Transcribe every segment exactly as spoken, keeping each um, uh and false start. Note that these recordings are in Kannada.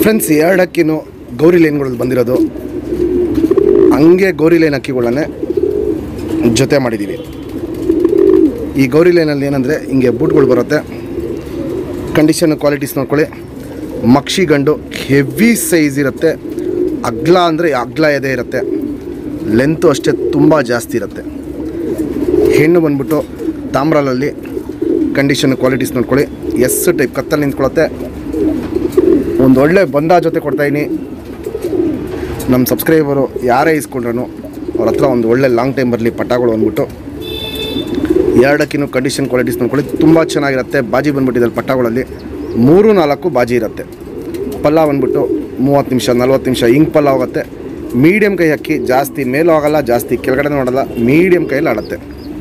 ಫ್ರೆಂಡ್ಸ್, ಎರಡು ಅಕ್ಕಿನೂ ಗೌರಿ ಲೈನ್ಗಳಲ್ಲಿ ಬಂದಿರೋದು. ಹಂಗೆ ಗೌರಿ ಲೈನ್ ಅಕ್ಕಿಗಳನ್ನೇ ಜೊತೆ ಮಾಡಿದ್ದೀವಿ. ಈ ಗೌರಿ ಲೈನಲ್ಲಿ ಏನಂದರೆ ಹಿಂಗೆ ಬೂಟ್ಗಳು ಬರುತ್ತೆ. ಕಂಡೀಷನ್ ಕ್ವಾಲಿಟೀಸ್ ನೋಡ್ಕೊಳ್ಳಿ. ಮಕ್ಷಿ ಗಂಡು ಹೆವಿ ಸೈಜ್ ಇರುತ್ತೆ. ಅಗ್ಲ ಅಂದರೆ ಅಗ್ಲ ಎದೆ ಇರುತ್ತೆ. ಲೆಂತು ಅಷ್ಟೇ ತುಂಬ ಜಾಸ್ತಿ ಇರುತ್ತೆ. ಹೆಣ್ಣು ಬಂದ್ಬಿಟ್ಟು ತಾಮ್ರಾಲಲ್ಲಿ ಕಂಡೀಷನ್ ಕ್ವಾಲಿಟೀಸ್ ನೋಡ್ಕೊಳ್ಳಿ. ಎಸ್ ಟೈಪ್ ಕತ್ತಲ್ಲಿ ನಿಂತ್ಕೊಳ್ಳುತ್ತೆ. ಒಂದು ಒಳ್ಳೆ ಬಂದ ಜೊತೆ ಕೊಡ್ತಾಯಿನಿ. ನಮ್ಮ ಸಬ್ಸ್ಕ್ರೈಬರು ಯಾರೇ ಇಸ್ಕೊಂಡ್ರೂ ಅವ್ರ ಹತ್ರ ಒಂದು ಒಳ್ಳೆ ಲಾಂಗ್ ಟೈಮ್ ಬರಲಿ ಪಟಾಗಳು ಅಂದ್ಬಿಟ್ಟು ಎರಡಕ್ಕಿನೂ ಕಂಡೀಷನ್ ಕ್ವಾಲಿಟೀಸ್ ನೋಡ್ಕೊಳ್ಳಿ. ತುಂಬ ಚೆನ್ನಾಗಿರುತ್ತೆ. ಬಾಜಿ ಬಂದ್ಬಿಟ್ಟಿದ್ದಲ್ಲಿ ಪಟಾಗಳಲ್ಲಿ ಮೂರು ನಾಲ್ಕು ಬಾಜಿ ಇರುತ್ತೆ. ಪಲ್ಲ ಬಂದ್ಬಿಟ್ಟು ಮೂವತ್ತು ನಿಮಿಷ ನಲ್ವತ್ತು ನಿಮಿಷ ಹಿಂಗೆ ಪಲ್ಲ ಹೋಗುತ್ತೆ. ಮೀಡಿಯಮ್ ಕೈ ಅಕ್ಕಿ, ಜಾಸ್ತಿ ಮೇಲೂ ಆಗೋಲ್ಲ, ಜಾಸ್ತಿ ಕೆಳಗಡೆ ನೋಡೋಲ್ಲ, ಮೀಡಿಯಮ್ ಕೈಯಲ್ಲಿ ಆಡುತ್ತೆ.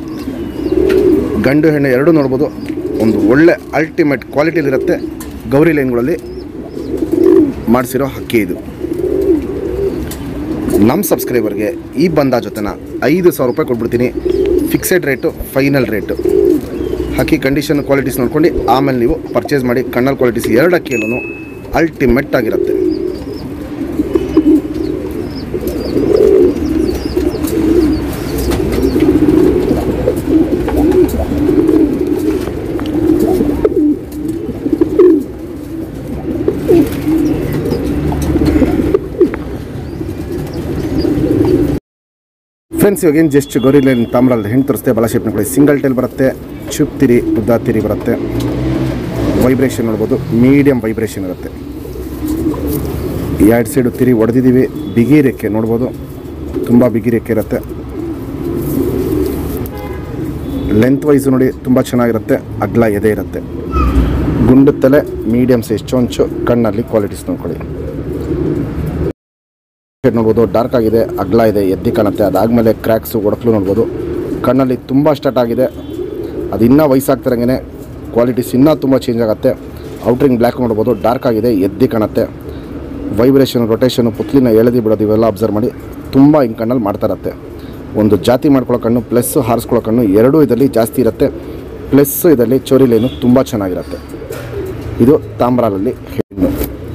ಗಂಡು ಹೆಣ್ಣು ಎರಡೂ ನೋಡ್ಬೋದು. ಒಂದು ಒಳ್ಳೆ ಅಲ್ಟಿಮೇಟ್ ಕ್ವಾಲಿಟಿಲಿರುತ್ತೆ. ಗೌರಿ ಲೈನ್ಗಳಲ್ಲಿ ಮಾಡಿಸಿರೋ ಹಕ್ಕಿ ಇದು. ನಮ್ಮ ಸಬ್ಸ್ಕ್ರೈಬರ್ಗೆ ಈ ಬಂದ ಜೊತೆನ ಐದು ಸಾವಿರ ರೂಪಾಯಿ ಕೊಟ್ಬಿಡ್ತೀನಿ. Fixed rate, final rate. ಹಕ್ಕಿ ಕಂಡೀಷನ್ ಕ್ವಾಲಿಟೀಸ್ ನೋಡ್ಕೊಂಡು ಆಮೇಲೆ ನೀವು ಪರ್ಚೇಸ್ ಮಾಡಿ. ಕಣ್ಣಲ್ ಕ್ವಾಲಿಟೀಸ್ ಎರಡು ಅಕ್ಕಿಯಲ್ಲೂ ಅಲ್ಟಿಮೇಟ್ ಆಗಿರುತ್ತೆ. ಫ್ರೆಂಡ್ಸ್, ಇವಾಗೇನು ಜಸ್ಟ್ ಗೌರಿ ಲೈನ್ ತಾಮ್ರಲ್ಲಿ ಹೆಣ್ಣು ತೋರಿಸ್ತೆ. ಬಲ ಶೇಪ್ ನೋಡ್ಕೊಳ್ಳಿ. ಸಿಂಗಲ್ ಟೈಲ್ ಬರುತ್ತೆ. ಚುಪ್ ತಿರಿ, ಉದ್ದ ತಿರಿ ಬರುತ್ತೆ. ವೈಬ್ರೇಷನ್ ನೋಡ್ಬೋದು. ಮೀಡಿಯಮ್ ವೈಬ್ರೇಷನ್ ಇರುತ್ತೆ. ಎರಡು ಸೈಡು ತಿರಿ ಹೊಡೆದಿದ್ದೀವಿ. ಬಿಗಿ ರೆಕ್ಕೆ ನೋಡ್ಬೋದು. ತುಂಬ ಬಿಗಿ ರೆಕ್ಕೆ ಇರುತ್ತೆ. ಲೆಂತ್ ವೈಸು ನೋಡಿ ತುಂಬ ಚೆನ್ನಾಗಿರುತ್ತೆ. ಅಗ್ಲ ಎದೆ ಇರುತ್ತೆ. ಗುಂಡು ತಲೆ, ಮೀಡಿಯಮ್ ಸೈಜ್ ಚೊಂಚು. ಕಣ್ಣಲ್ಲಿ ಕ್ವಾಲಿಟೀಸ್ ನೋಡ್ಕೊಳ್ಳಿ. ನೋಡ್ಬೋದು. ಡಾರ್ಕ್ ಆಗಿದೆ, ಅಗ್ಲ ಇದೆ, ಎದ್ದಿ ಕಾಣುತ್ತೆ. ಅದಾದಮೇಲೆ ಕ್ರ್ಯಾಕ್ಸು ಒಡಕಲು ನೋಡ್ಬೋದು. ಕಣ್ಣಲ್ಲಿ ತುಂಬ ಸ್ಟಾರ್ಟ್ ಆಗಿದೆ. ಅದು ಇನ್ನೂ ವಯಸ್ಸಾಗ್ತಿರಂಗೆ ಕ್ವಾಲಿಟೀಸ್ ಇನ್ನೂ ತುಂಬ ಚೇಂಜ್ ಆಗುತ್ತೆ. ಔಟ್ರಿಂಗ್ ಬ್ಲ್ಯಾಕ್ ನೋಡ್ಬೋದು. ಡಾರ್ಕ್ ಆಗಿದೆ, ಎದ್ದಿ ಕಾಣುತ್ತೆ. ವೈಬ್ರೇಷನ್, ರೊಟೇಷನು, ಪುತ್ಲಿನ ಎಳೆದಿ ಬಿಡೋದು ಇವೆಲ್ಲ ಅಬ್ಸರ್ವ್ ಮಾಡಿ. ತುಂಬ ಹಿಂಗೆ ಕಣ್ಣಲ್ಲಿ ಮಾಡ್ತಾ ಇರುತ್ತೆ. ಒಂದು ಜಾತಿ ಮಾಡ್ಕೊಳ್ಳೋ ಕಣ್ಣು ಪ್ಲಸ್ಸು ಹಾರಿಸ್ಕೊಳ್ಳೋ ಕಣ್ಣು ಎರಡೂ ಇದರಲ್ಲಿ ಜಾಸ್ತಿ ಇರುತ್ತೆ. ಪ್ಲಸ್ಸು ಇದರಲ್ಲಿ ಚೋರಿ ಲೈನು ತುಂಬ ಚೆನ್ನಾಗಿರುತ್ತೆ. ಇದು ತಾಮ್ರಾಲಲ್ಲಿ ಹೆಣ್ಣು.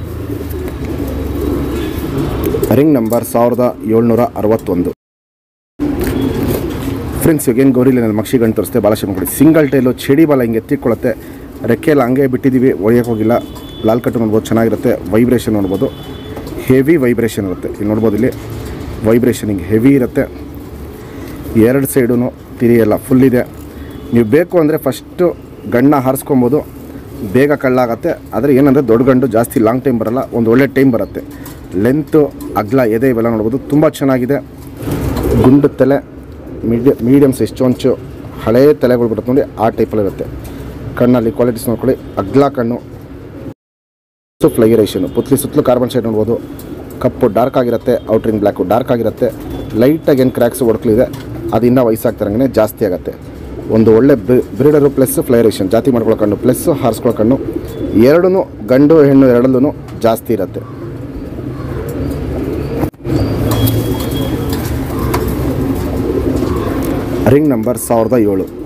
ರಿಂಗ್ ನಂಬರ್ ಸಾವಿರದ ಏಳ್ನೂರ ಅರವತ್ತೊಂದು. ಫ್ರೆಂಡ್ಸ್, ಏನು ಗೌರಿ ಲೈನಲ್ಲಿ ಮಕ್ಷಿ ಗಂಟು ತೋರಿಸ್ತೆ. ಬಾಲ ಶೇಪ್ ಕೊಡಿ. ಸಿಂಗಲ್ ಟೈಲು, ಚಡಿ ಬಾಲ ಹಿಂಗೆ ಎತ್ತಿಕೊಳ್ಳುತ್ತೆ. ರೆಕ್ಕೆಲ್ಲ ಹಂಗೆ ಬಿಟ್ಟಿದ್ದೀವಿ, ಒಯ್ಯೋಕೆ ಹೋಗಿಲ್ಲ. ಲಾಲ್ ಕಟ್ಟು ನೋಡ್ಬೋದು, ಚೆನ್ನಾಗಿರುತ್ತೆ. ವೈಬ್ರೇಷನ್ ನೋಡ್ಬೋದು. ಹೆವಿ ವೈಬ್ರೇಷನ್ ಇರುತ್ತೆ. ಇಲ್ಲಿ ನೋಡ್ಬೋದು, ಇಲ್ಲಿ ವೈಬ್ರೇಷನ್ ಹಿಂಗೆ ಹೆವಿ ಇರುತ್ತೆ. ಎರಡು ಸೈಡು ತಿರಿ ಎಲ್ಲ ಫುಲ್ ಇದೆ. ನೀವು ಬೇಕು ಅಂದರೆ ಫಸ್ಟು ಗಂಡನ್ನ ಹಾರಿಸ್ಕೊಬೋದು. ಬೇಗ ಕಳ್ಳಾಗತ್ತೆ. ಆದರೆ ಏನಂದರೆ ದೊಡ್ಡ ಗಂಡು ಜಾಸ್ತಿ ಲಾಂಗ್ ಟೈಮ್ ಬರೋಲ್ಲ. ಒಂದು ಒಳ್ಳೆ ಟೈಮ್ ಬರುತ್ತೆ. ಲೆಂತು, ಅಗ್ಲ, ಎದೆ ಇವೆಲ್ಲ ನೋಡ್ಬೋದು. ತುಂಬ ಚೆನ್ನಾಗಿದೆ. ಗುಂಡು ತಲೆ, ಮೀಡಿಯ ಮೀಡಿಯಮ್ ಸೈಜ್ ಚೊಂಚು. ಹಳೇ ತಲೆಗಳು ಬರುತ್ತೆ ನೋಡಿ, ಆ ಟೈಪಲ್ಲಿರುತ್ತೆ. ಕಣ್ಣಲ್ಲಿ ಕ್ವಾಲಿಟೀಸ್ ನೋಡ್ಕೊಳ್ಳಿ. ಅಗ್ಲ ಕಣ್ಣು, ಫ್ಲೈರೇಷನು, ಪುತ್ಲಿ ಸುತ್ತಲೂ ಕಾರ್ಬನ್ ಶೇಡ್ ನೋಡ್ಬೋದು. ಕಪ್ಪು ಡಾರ್ಕ್ ಆಗಿರುತ್ತೆ. ಔಟ್ರಿಂಗ್ ಬ್ಲ್ಯಾಕು ಡಾರ್ಕ್ ಆಗಿರುತ್ತೆ. ಲೈಟಾಗಿ ಏನು ಕ್ರ್ಯಾಕ್ಸು ಒಡಕಲಿದೆ. ಅದು ಇನ್ನೂ ವಯಸ್ಸಾಗ್ತಿರಂಗೆ ಜಾಸ್ತಿ ಆಗುತ್ತೆ. ಒಂದು ಒಳ್ಳೆ ಬ್ರೀಡರು ಪ್ಲಸ್ ಫ್ಲೈರೇಷನ್, ಜಾತಿ ಮಾಡ್ಕೊಳ್ಳೋ ಕಣ್ಣು ಪ್ಲಸ್ಸು ಹಾರಿಸ್ಕೊಳ್ಳೋ ಕಣ್ಣು ಎರಡೂ ಗಂಡು ಹೆಣ್ಣು ಎರಡಲ್ಲೂ ಜಾಸ್ತಿ ಇರುತ್ತೆ. ರಿಂಗ್ ನಂಬರ್ ಸಾವಿರದ ಏಳು.